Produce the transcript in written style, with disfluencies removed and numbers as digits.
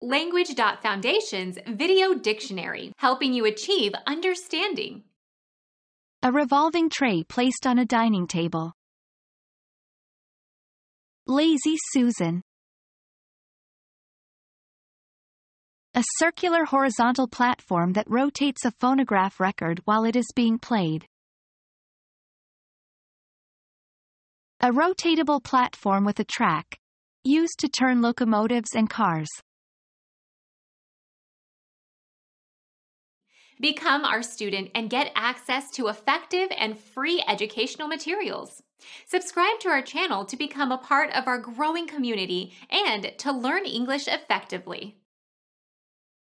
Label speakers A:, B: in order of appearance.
A: Language.Foundation's Video Dictionary, helping you achieve understanding.
B: A revolving tray placed on a dining table. Lazy Susan. A circular horizontal platform that rotates a phonograph record while it is being played. A rotatable platform with a track, used to turn locomotives and cars.
A: Become our student and get access to effective and free educational materials. Subscribe to our channel to become a part of our growing community and to learn English effectively.